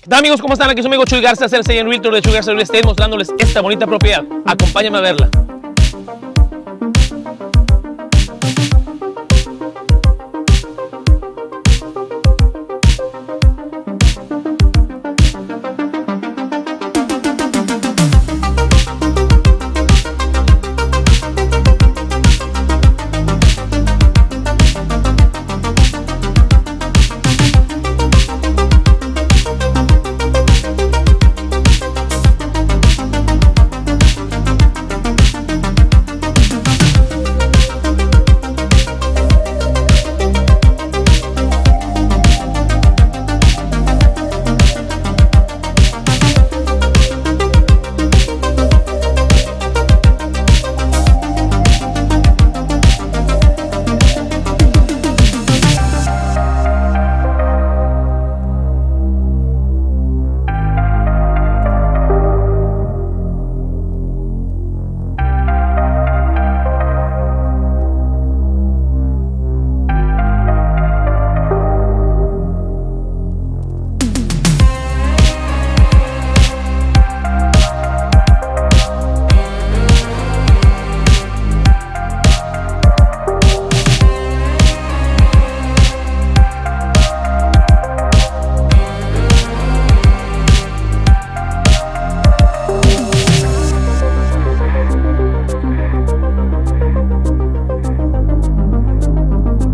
¿Qué tal, amigos? ¿Cómo están? Aquí su amigo Chuy Garza, el Sales Realtor de Chuy Garza Real Estate, mostrándoles esta bonita propiedad. Acompáñame a verla.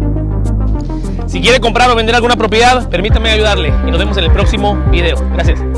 Si quiere comprar o vender alguna propiedad, permítame ayudarle y nos vemos en el próximo video. Gracias.